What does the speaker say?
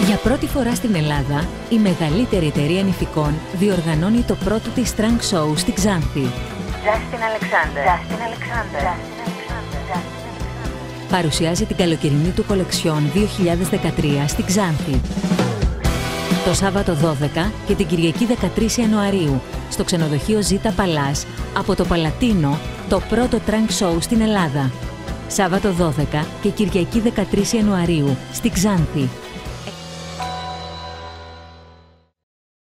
Για πρώτη φορά στην Ελλάδα, η μεγαλύτερη εταιρεία νηφικών διοργανώνει το πρώτο της Trunk Show στη Ξάνθη. Justin Alexander. Παρουσιάζει την καλοκαιρινή του κολεξιόν 2013 στη Ξάνθη. Το Σάββατο 12 και την Κυριακή 13 Ιανουαρίου στο ξενοδοχείο Ζήτα Παλάς από το Παλατίνο, το πρώτο Trunk Show στην Ελλάδα. Σάββατο 12 και Κυριακή 13 Ιανουαρίου στη Ξάνθη.